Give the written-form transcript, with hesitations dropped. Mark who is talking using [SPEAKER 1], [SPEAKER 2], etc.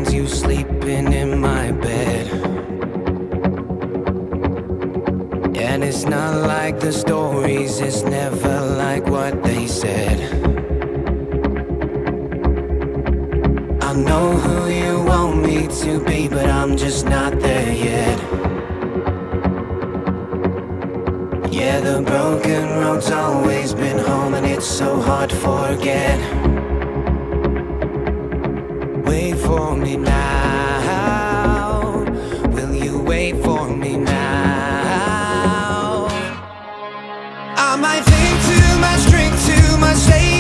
[SPEAKER 1] find you sleeping in my bed. And it's not like the stories, it's never like what they said. I know who you want me to be, but I'm just not there yet. Yeah, the broken road's always been home, and it's so hard to forget. Wait for me now. Will you wait for me now? I might think too much, drink too much, say